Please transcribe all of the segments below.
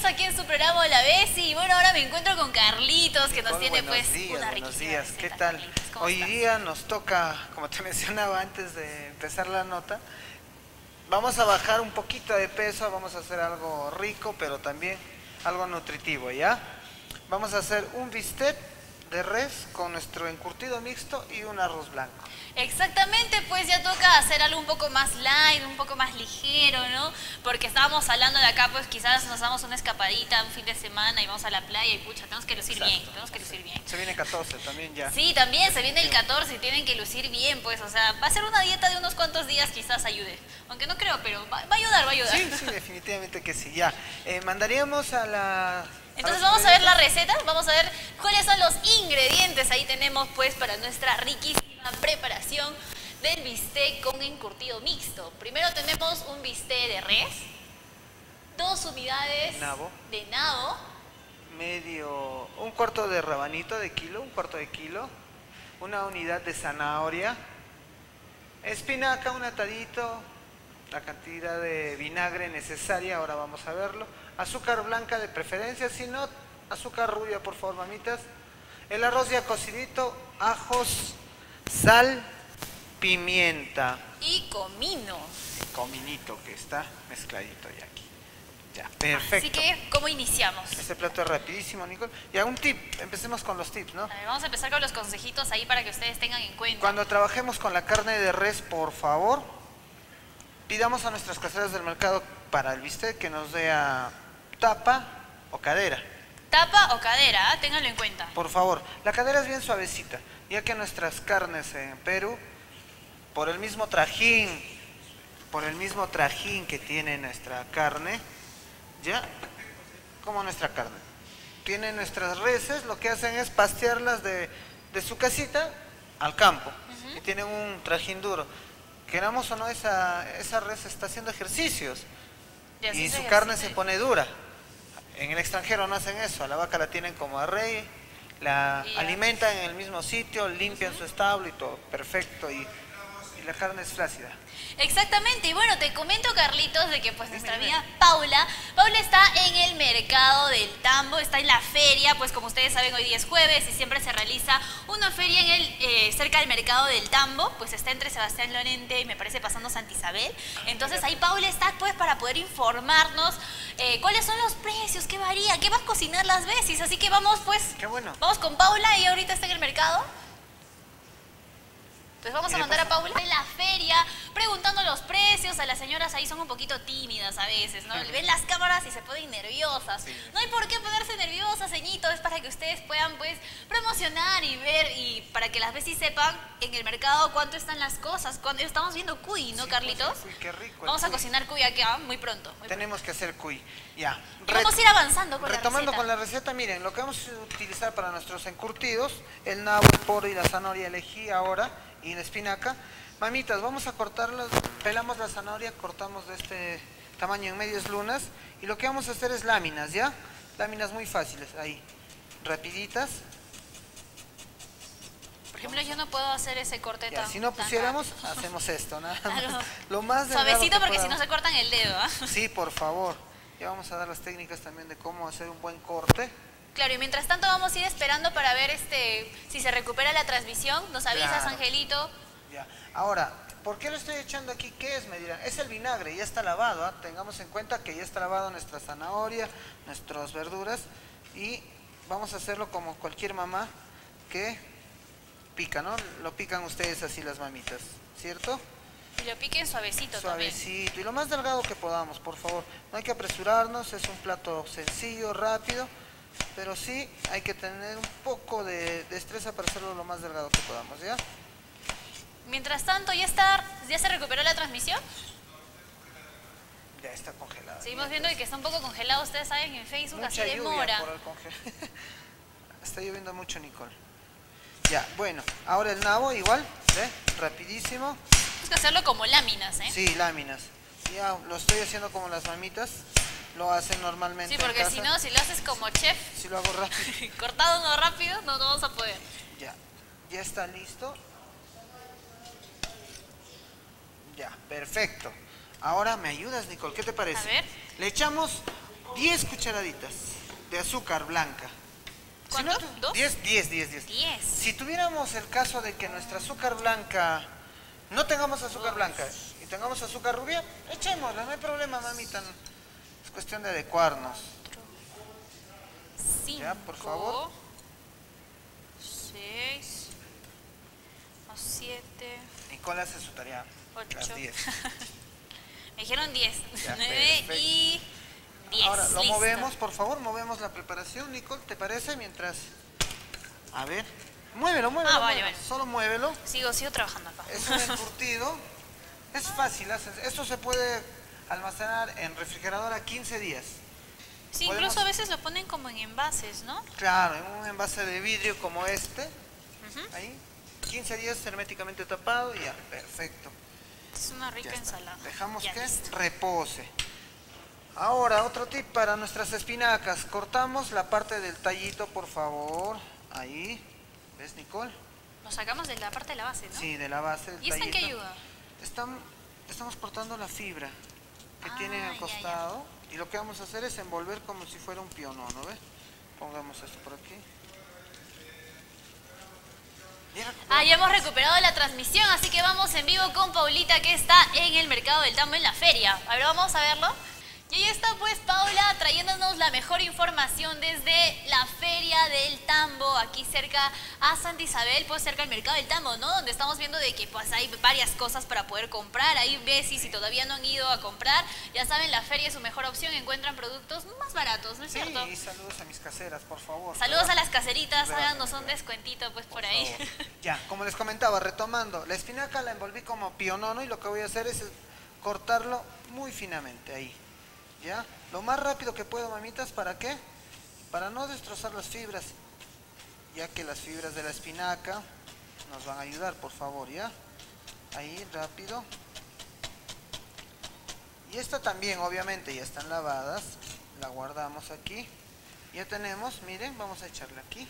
regreso aquí en su programa Hola Bessie. Y bueno, ahora me encuentro con Carlitos, que nos tiene buenos pues días, una buenos riquísima días. receta. ¿Qué tal? Carlitos, ¿cómo Hoy estás? día nos toca, como te mencionaba antes de empezar la nota, vamos a bajar un poquito de peso, vamos a hacer algo rico, pero también algo nutritivo, ¿ya? Vamos a hacer un bistec de res con nuestro encurtido mixto y un arroz blanco. Exactamente, pues ya toca hacer algo un poco más light, un poco más ligero, ¿no? Porque estábamos hablando de acá, pues quizás nos damos una escapadita un fin de semana y vamos a la playa y pucha, tenemos que lucir bien, tenemos que lucir bien. Se viene 14 también ya. Sí, también se viene el 14 y tienen que lucir bien, pues, o sea, va a ser una dieta de unos cuantos días, quizás ayude. Aunque no creo, pero va a ayudar, va a ayudar. Sí, sí, definitivamente que sí, ya. Mandaríamos a la... Entonces vamos a ver la receta, vamos a ver cuáles son los ingredientes. Ahí tenemos pues para nuestra riquísima preparación del bistec con encurtido mixto. Primero tenemos un bistec de res, 2 unidades de nabo, un cuarto de rabanito de kilo, un cuarto de kilo, una unidad de zanahoria, espinaca, un atadito, la cantidad de vinagre necesaria, ahora vamos a verlo, azúcar blanca de preferencia, si no, azúcar rubia por favor, mamitas, el arroz ya cocidito, ajos, sal, pimienta y comino. Cominito que está mezcladito ya aquí. Ya, perfecto. Así que, ¿cómo iniciamos? Este plato es rapidísimo, Nicole. Ya, un tip, empecemos con los tips, ¿no? A ver, vamos a empezar con los consejitos ahí para que ustedes tengan en cuenta. Cuando trabajemos con la carne de res, por favor, pidamos a nuestras caseras del mercado para el bistec que nos dé tapa o cadera. Tapa o cadera, ténganlo en cuenta. Por favor, la cadera es bien suavecita, ya que nuestras carnes en Perú, por el mismo trajín que tiene nuestra carne, ya, como nuestra carne, tienen nuestras reses, lo que hacen es pastearlas de su casita al campo, y tienen un trajín duro. Queramos o no, esa res está haciendo ejercicios y su carne se pone dura. En el extranjero no hacen eso, a la vaca la tienen como a rey, la alimentan en el mismo sitio, limpian su establo y todo, perfecto, y la carne es flácida. Exactamente, y bueno, te comento, Carlitos, de que pues nuestra amiga Paula está en el mercado del Tambo, está en la feria, pues como ustedes saben hoy día es jueves y siempre se realiza una feria cerca del mercado del Tambo, pues está entre Sebastián Lorente y me parece pasando Santa Isabel. Entonces ahí Paula está pues para poder informarnos cuáles son los precios, qué varía, qué va a cocinar las veces, así que vamos pues, qué bueno. Vamos con Paula y ahorita está en el mercado. Entonces vamos a mandar a Paula en la feria preguntando los precios. A las señoras ahí son un poquito tímidas a veces, ¿no? Ven las cámaras y se ponen nerviosas. Sí. No hay por qué ponerse nerviosas, ceñito. Es para que ustedes puedan pues promocionar y ver y para que las veces sepan en el mercado cuánto están las cosas. Cuando estamos viendo cuy, ¿no, Carlitos? Pues, qué rico. Vamos a cocinar cuy aquí muy pronto. Tenemos que hacer cuy. Ya. Vamos a ir avanzando con retomando la receta. con la receta, miren, lo que vamos a utilizar para nuestros encurtidos, el nabo, el poro y la zanahoria elegí ahora, y la espinaca. Mamitas, vamos a cortarlas, pelamos la zanahoria, cortamos de este tamaño en medias lunas, y lo que vamos a hacer es láminas, ¿ya? Láminas muy fáciles, ahí, rapiditas. Por ejemplo, yo no puedo hacer ese corte ya, tan... si no pusiéramos, hacemos esto, nada más. Claro. Lo más suavecito porque si no se cortan el dedo, ¿ah? Sí, por favor. Ya vamos a dar las técnicas también de cómo hacer un buen corte. Claro, y mientras tanto vamos a ir esperando para ver si se recupera la transmisión. Nos avisas, claro. Angelito. Ya. Ahora, ¿por qué lo estoy echando aquí? ¿Qué es? Me dirán. Es el vinagre, ya está lavado, ¿eh? Tengamos en cuenta que ya está lavado nuestra zanahoria, nuestras verduras, y vamos a hacerlo como cualquier mamá que pica, ¿no? Lo pican ustedes así las mamitas, ¿cierto? Y lo piquen suavecito también. Suavecito, y lo más delgado que podamos, por favor. No hay que apresurarnos, es un plato sencillo, rápido, pero sí hay que tener un poco de destreza para hacerlo lo más delgado que podamos, ¿ya? Mientras tanto, ¿ya se recuperó la transmisión? Ya está congelada. Seguimos viendo que está un poco congelado, ustedes saben, en Facebook mucha así demora. Por el está lloviendo mucho, Nicole. Ya, bueno, ahora el nabo igual, ¿ve? Rapidísimo. Tienes que hacerlo como láminas, ¿eh? Sí, láminas. Ya lo estoy haciendo como las mamitas lo hacen normalmente. Sí, porque si no, si lo haces como chef, si lo hago rápido, cortado no rápido, no vamos a poder. Ya está listo. Ya, perfecto. Ahora me ayudas, Nicole, ¿qué te parece? A ver. Le echamos 10 cucharaditas de azúcar blanca. ¿Cuánto? Si no, ¿2? 10, 10, 10, 10. 10. Si tuviéramos el caso de que nuestra azúcar blanca, no tengamos azúcar blanca y tengamos azúcar rubia, echémosla, no hay problema, mamita. Es cuestión de adecuarnos. 5. Ya, por favor. 6. 7. Nicola hace su tarea. 8. Las 10. Me dijeron 10. Ya, 9 perfecto. y 10. Ahora lo Listo. movemos, por favor, movemos la preparación, Nicole, ¿te parece? Mientras... A ver. Muévelo, muévelo. Vale, muévelo. vale. Solo muévelo. Sigo trabajando acá. Es un encurtido. Es fácil. Esto se puede almacenar en refrigerador a 15 días. Sí, Podemos- incluso a veces lo ponen como en envases, ¿no? Claro, en un envase de vidrio como este. Ahí. 15 días herméticamente tapado y ya. Perfecto. Es una rica Ya está. ensalada. Dejamos Ya, que listo. repose. Ahora, otro tip para nuestras espinacas. Cortamos la parte del tallito, por favor. Ahí. ¿Ves, Nicole? Lo sacamos de la parte de la base, ¿no? Sí, de la base del ¿Y esto en qué tallito. ayuda? Estamos cortando la fibra que Ah, tiene ya, al costado. Y lo que vamos a hacer es envolver como si fuera un pionono, ¿ves? Pongamos esto por aquí. Ya hemos recuperado la transmisión, así que vamos en vivo con Paulita, que está en el Mercado del Tambo en la feria. A ver, vamos a verlo. Y ahí está pues Paula trayéndonos la mejor información desde la Feria del Tambo, aquí cerca a Santa Isabel, pues cerca al Mercado del Tambo, ¿no? Donde estamos viendo de que pues hay varias cosas para poder comprar. Ahí ves si todavía no han ido a comprar, ya saben, la feria es su mejor opción, encuentran productos más baratos, ¿no es cierto? Sí, y saludos a mis caseras, por favor. Saludos a las caseritas, Verdad, háganos un verdad. descuentito pues por Por ahí. favor. Ya, como les comentaba, retomando, la espinaca la envolví como pionono y lo que voy a hacer es cortarlo muy finamente ahí. ¿Ya? Lo más rápido que puedo, mamitas, ¿para qué? Para no destrozar las fibras, ya que las fibras de la espinaca nos van a ayudar, por favor, ¿ya? Ahí, rápido. Y esta también, obviamente, ya están lavadas. La guardamos aquí. Ya tenemos, miren, vamos a echarle aquí.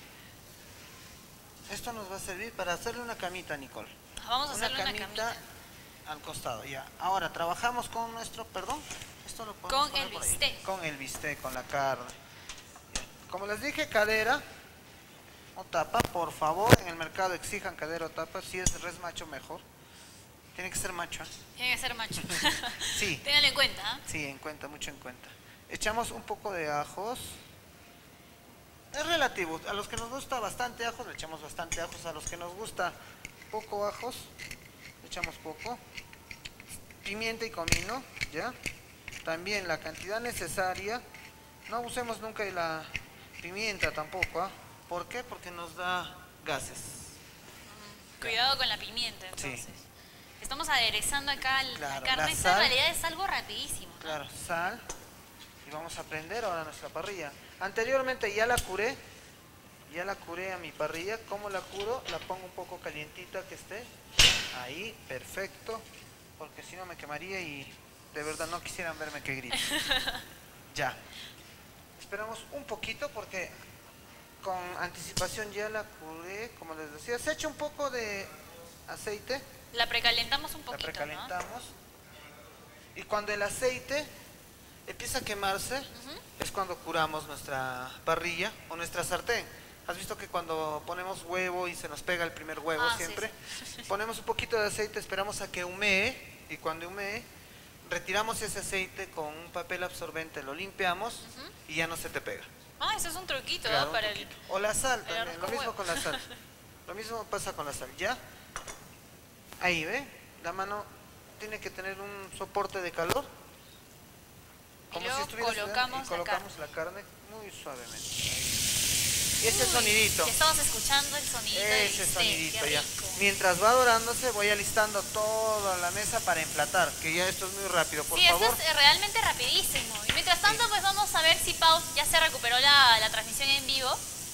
Esto nos va a servir para hacerle una camita, Nicole. Vamos a hacerle una camita. Al costado, ya. Ahora, trabajamos con nuestro, perdón, esto lo podemos Con poner el por ahí. bistec. Con el bistec, con la carne. Ya. Como les dije, cadera o tapa, por favor, en el mercado exijan cadera o tapa. Si es res macho, mejor. Tiene que ser macho, ¿eh? Tiene que ser macho. Sí. Ténganlo en cuenta. ¿Ah? Sí, en cuenta, mucho en cuenta. Echamos un poco de ajos. Es relativo. A los que nos gusta bastante ajos, le echamos bastante ajos. A los que nos gusta poco ajos, le echamos poco. Pimienta y comino, ¿ya? También la cantidad necesaria. No abusemos nunca de la pimienta tampoco, ¿ah? ¿Por qué? Porque nos da gases. Cuidado con la pimienta, entonces. Sí. Estamos aderezando acá Claro, la carne. la Esta sal. en realidad es algo rapidísimo, ¿no? Claro, sal. Y vamos a prender ahora nuestra parrilla. Anteriormente ya la curé. Ya la curé a mi parrilla. ¿Cómo la curo? La pongo un poco calientita que esté. Ahí, perfecto. Porque si no me quemaría y de verdad no quisieran verme que grito. Ya. Esperamos un poquito porque con anticipación ya la curé. Como les decía, se echa un poco de aceite. La precalentamos un La poquito, precalentamos. Y cuando el aceite empieza a quemarse, es cuando curamos nuestra parrilla o nuestra sartén. ¿Has visto que cuando ponemos huevo y se nos pega el primer huevo Ah, sí, siempre? sí. Ponemos un poquito de aceite, esperamos a que humee y cuando humee, retiramos ese aceite con un papel absorbente, lo limpiamos y ya no se te pega. ¿no? Ah, eso es un truquito, Claro, ¿no? un Para el... poquito. O la sal el también, arroz lo con mismo huevo. con la sal. Lo mismo pasa con la sal, ¿ya? Ahí, ¿ve? La mano tiene que tener un soporte de calor. Y luego estuviera sudando, colocamos y colocamos la carne muy suavemente. Ahí. Y ese sonidito. Ya estamos escuchando el sonidito del Ese bistec, sonidito qué ya. rico. Mientras va dorándose, voy alistando toda la mesa para emplatar, que ya esto es muy rápido, por Sí, favor. esto es realmente rapidísimo. Y mientras tanto, pues vamos a ver si Pau ya se recuperó la transmisión en vivo.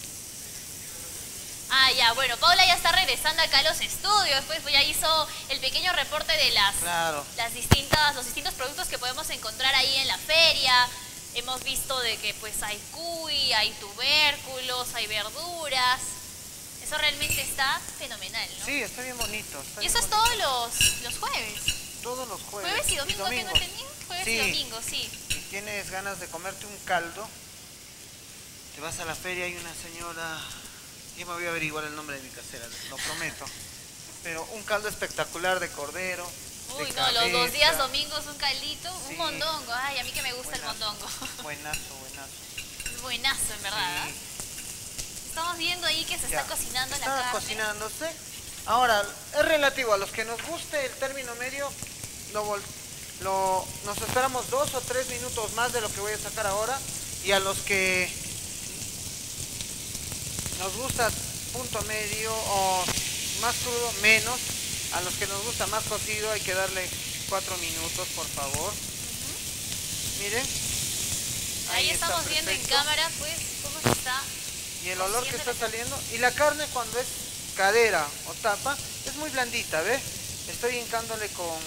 Ah, ya, bueno, Paula ya está regresando acá a los estudios, pues ya hizo el pequeño reporte de Claro. los distintos productos que podemos encontrar ahí en la feria. Hemos visto de que pues hay cuy, hay tubérculos, hay verduras. Eso realmente está fenomenal, ¿no? Sí, está bien bonito. está Y bien eso es bonito. todos los jueves. Todos los jueves. Jueves y domingo tengo domingos. entendido. jueves Sí. y domingo, sí. y tienes ganas de comerte un caldo, te vas a la feria, hay una señora, yo me voy a averiguar el nombre de mi casera, lo prometo, pero un caldo espectacular de cordero, Uy, de no, los 2 días cabeza. domingos un caldito, Sí. un mondongo. Ay, a mí que me gusta Buenazo. el mondongo. Buenazo, buenazo. Es buenazo, en verdad. Sí. Estamos viendo ahí que se Ya, está cocinando la está carne. cocinándose. Ahora, es relativo, a los que nos guste el término medio, nos esperamos 2 o 3 minutos más de lo que voy a sacar ahora, y a los que nos gusta punto medio o más crudo, menos. A los que nos gusta más cocido hay que darle 4 minutos, por favor. Miren. Ahí está estamos viendo en perfecto. cámara, pues, cómo se está. Y el olor que cociendo está la carne. saliendo. Y la carne, cuando es cadera o tapa, es muy blandita, ¿ve? Estoy hincándole con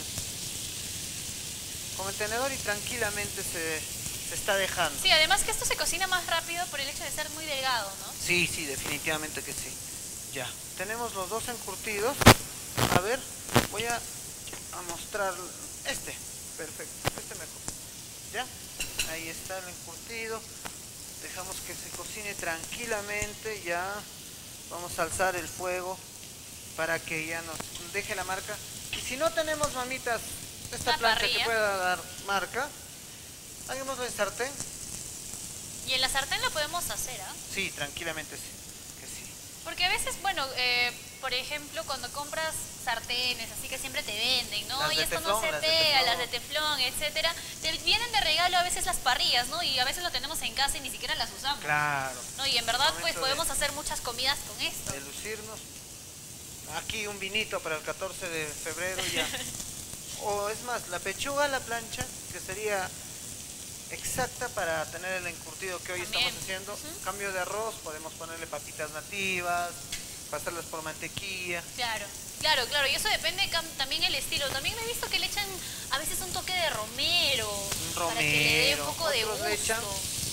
el tenedor y tranquilamente se está dejando. Sí, además que esto se cocina más rápido por el hecho de ser muy delgado, ¿no? Sí, sí, definitivamente que sí. Ya, tenemos los dos encurtidos. A ver, voy a mostrar este. Perfecto, este mejor. ¿Ya? Ahí está el encurtido. Dejamos que se cocine tranquilamente. Ya vamos a alzar el fuego para que ya nos deje la marca. Y si no tenemos, mamitas, esta Una plancha que parrilla. pueda dar marca, hagámoslo en sartén. Y en la sartén lo podemos hacer, ¿ah? Sí, tranquilamente sí. Que sí. Porque a veces, bueno, por ejemplo, cuando compras sartenes, así que siempre te venden, ¿no? Las Y de esto no teflón, se las de pega, teflón. las de teflón, etcétera. Te vienen de regalo a veces las parrillas, ¿no? Y a veces lo tenemos en casa y ni siquiera las usamos. Claro. ¿No? Y en verdad, pues Momento podemos hacer muchas comidas con esto. De lucirnos. Aquí un vinito para el 14 de febrero ya. O es más, la pechuga a la plancha, que sería exacta para tener el encurtido que hoy También. estamos haciendo. Cambio de arroz, podemos ponerle papitas nativas, pasarlas por mantequilla. Claro, claro, claro. Y eso depende también el estilo. También me he visto que le echan a veces un toque de romero. Un Para que le dé un romero, poco de otros gusto. le echan-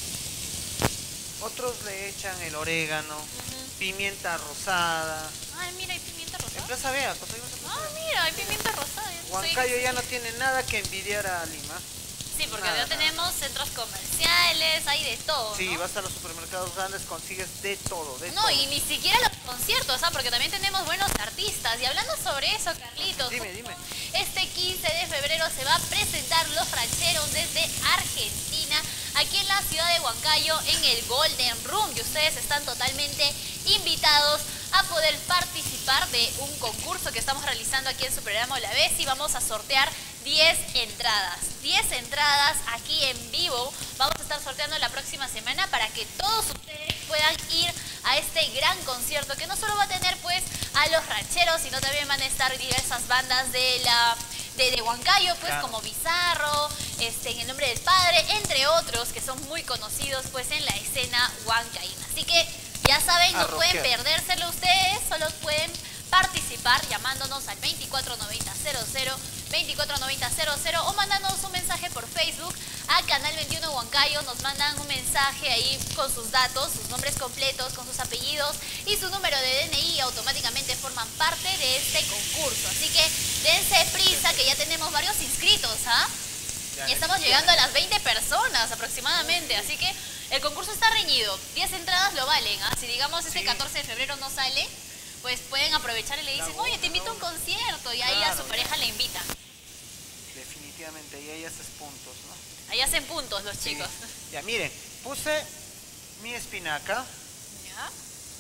Otros le echan el orégano, pimienta rosada. Ay, mira, hay pimienta En rosada. Plaza Vea, conseguimos en Plaza Ah, Vea. mira, hay pimienta rosada. Huancayo ya no tiene nada que envidiar a Lima. Sí, porque Nada, ya nada. tenemos centros comerciales, hay de todo, Sí, ¿no? vas a los supermercados grandes, consigues de todo, de No, todo. y ni siquiera los conciertos, ¿ah? Porque también tenemos buenos artistas. Y hablando sobre eso, Carlitos, Dime, justo dime. este 15 de febrero se va a presentar Los Rancheros desde Argentina, aquí en la ciudad de Huancayo, en el Golden Room. Y ustedes están totalmente invitados a poder participar de un concurso que estamos realizando aquí en su programa La Vez, y vamos a sortear 10 entradas. 10 entradas aquí en vivo. Vamos a estar sorteando la próxima semana para que todos ustedes puedan ir a este gran concierto, que no solo va a tener pues a Los Rancheros, sino también van a estar diversas bandas de Huancayo, pues Claro. como Bizarro, En el Nombre del Padre, entre otros que son muy conocidos pues en la escena huancaína. Así que ya saben, A no pueden rockear. perdérselo ustedes, solo pueden participar llamándonos al 249000, 249000, o mandándonos un mensaje por Facebook a Canal 21 Huancayo. Nos mandan un mensaje ahí con sus datos, sus nombres completos, con sus apellidos y su número de DNI, y automáticamente forman parte de este concurso. Así que dense prisa, que ya tenemos varios inscritos, ¿ah? Y estamos llegando a las 20 personas aproximadamente, así que el concurso está reñido. 10 entradas lo valen, ¿ah? Si digamos este Sí. 14 de febrero no sale, pues pueden aprovechar y le dicen, La oye, te invito a un concierto, y ahí a Claro, su pareja le invitan. Definitivamente, y ahí haces puntos, ¿no? Ahí hacen puntos los Sí. chicos. Ya, miren, puse mi espinaca. ¿Ya?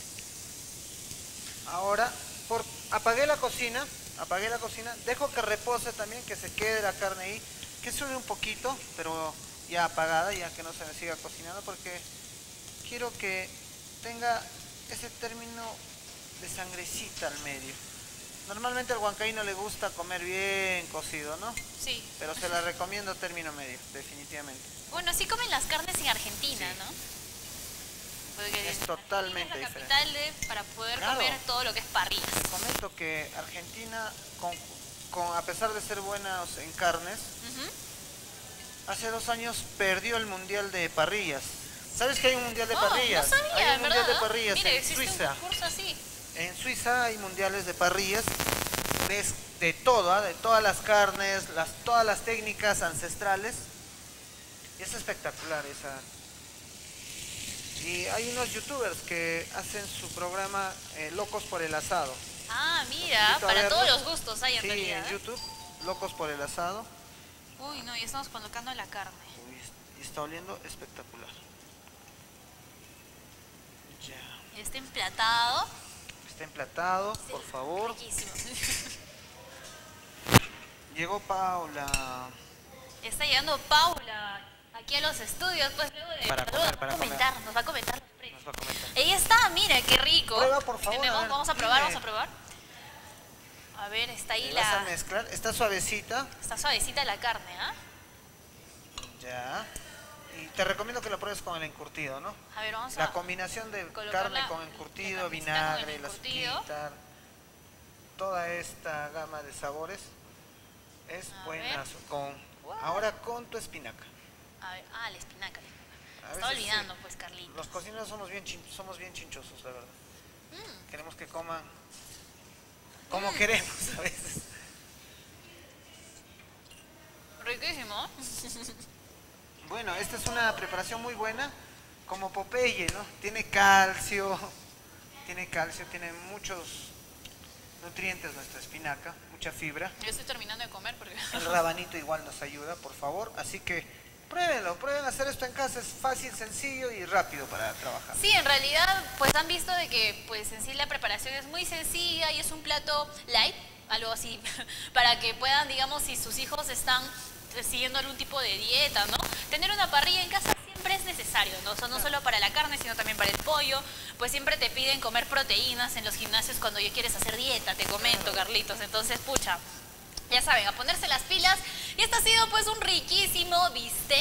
Ahora, apagué la cocina, dejo que repose también, que se quede la carne ahí, que sube un poquito, pero ya apagada, ya que no se me siga cocinando, porque quiero que tenga ese término de sangrecita al medio. Normalmente al huancaíno le gusta comer bien cocido, ¿no? Sí. Pero se la recomiendo término medio, definitivamente. Bueno, así comen las carnes en Argentina, Sí. ¿no? Porque Es totalmente Argentina es la diferente. capital para poder Claro. comer todo lo que es parrilla. Te comento que Argentina, a pesar de ser buenos en carnes, hace 2 años perdió el mundial de parrillas. ¿Sabes que hay un mundial de parrillas? No sabía, Hay un en mundial verdad. de parrillas Mire, en existe Suiza. un concurso así. En Suiza hay mundiales de parrillas ves de todo, ¿ah? De todas las carnes, todas las técnicas ancestrales. Y es espectacular esa. Y hay unos youtubers que hacen su programa Locos por el Asado. Ah, mira, para todos los gustos hay en realidad. Sí, en YouTube, Locos por el Asado. Uy, no, ya estamos colocando la carne. Uy, y está oliendo espectacular. Ya. Está emplatado. Está emplatado, Sí, por favor. riquísimo. Llegó Paula. Está llegando Paula aquí a los estudios, pues luego de Para comer, para comentar, nos va a comentar los precios. Nos va a comentar. Ahí está, mira, qué rico. Prueba, por favor, Tenemos, a ver, vamos a probar, dime. vamos a probar. A ver, está ahí Vas a mezclar, está suavecita. Está suavecita la carne, ¿ah? Ya. Y te recomiendo que la pruebes con el encurtido, ¿no? A ver, vamos La a combinación de colocarla carne con la encurtido, carnecita vinagre, con el la encurtido. azuquita, toda esta gama de sabores es A buenazo. Con, Wow. ahora con tu espinaca. A ver, la espinaca. A Está veces, olvidando, pues, Carlitos. Los cocineros somos bien chinchosos, la verdad. Queremos que coman como queremos a veces. Riquísimo. Bueno, esta es una preparación muy buena, como Popeye, ¿no? Tiene calcio, tiene muchos nutrientes nuestra espinaca, mucha fibra. Yo estoy terminando de comer porque... El rabanito igual nos ayuda, por favor. Así que prueben hacer esto en casa, es fácil, sencillo y rápido para trabajar. Sí, en realidad, pues han visto de que pues en sí la preparación es muy sencilla y es un plato light, algo así, para que puedan, digamos, si sus hijos están siguiendo algún tipo de dieta, ¿no? Tener una parrilla en casa siempre es necesario, ¿no? O sea, no solo para la carne, sino también para el pollo. Pues siempre te piden comer proteínas en los gimnasios cuando ya quieres hacer dieta, te comento, Carlitos. Entonces, pucha, ya saben, a ponerse las pilas. Y este ha sido pues un riquísimo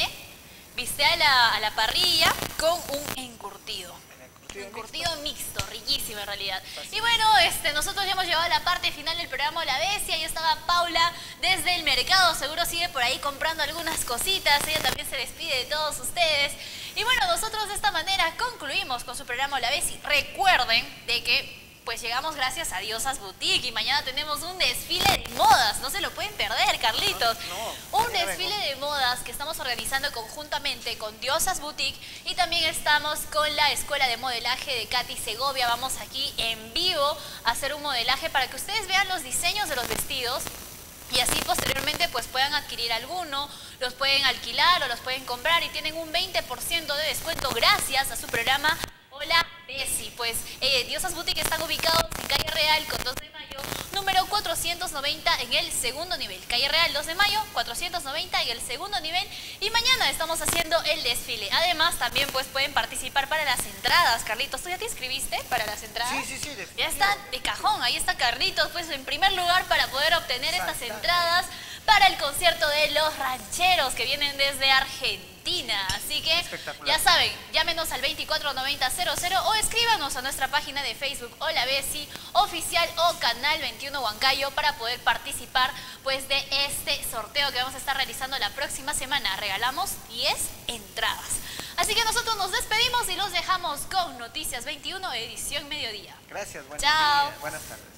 bistec a la parrilla con un encurtido. Encurtido mixto, riquísimo en realidad. Y bueno, nosotros ya hemos llegado a la parte final del programa La Bestia. Ahí estaba Paula desde el mercado, seguro sigue por ahí comprando algunas cositas. Ella también se despide de todos ustedes. Y bueno, nosotros de esta manera concluimos con su programa La Bestia. Recuerden de que pues llegamos gracias a Diosas Boutique y mañana tenemos un desfile de modas, no se lo pueden perder, Carlitos. Un desfile de modas que estamos organizando conjuntamente con Diosas Boutique y también estamos con la Escuela de Modelaje de Katy Segovia. Vamos aquí en vivo a hacer un modelaje para que ustedes vean los diseños de los vestidos y así posteriormente pues puedan adquirir alguno, los pueden alquilar o los pueden comprar y tienen un 20% de descuento gracias a su programa Hola Bessie. Pues Diosas Boutique están ubicados en Calle Real con 2 de mayo, número 490 en el segundo nivel. Calle Real 2 de mayo, 490 en el segundo nivel. Y mañana estamos haciendo el desfile. Además también pues pueden participar para las entradas. Carlitos, ¿tú ya te inscribiste para las entradas? Sí, Ya está de cajón, ahí está Carlitos pues en primer lugar para poder obtener estas entradas para el concierto de Los Rancheros que vienen desde Argentina. Así que ya saben, llámenos al 249000 o escríbanos a nuestra página de Facebook Hola Bessie Oficial o Canal 21 Huancayo para poder participar pues de este sorteo que vamos a estar realizando la próxima semana. Regalamos 10 entradas. Así que nosotros nos despedimos y los dejamos con Noticias 21 edición mediodía. Gracias, Chao. buenas tardes.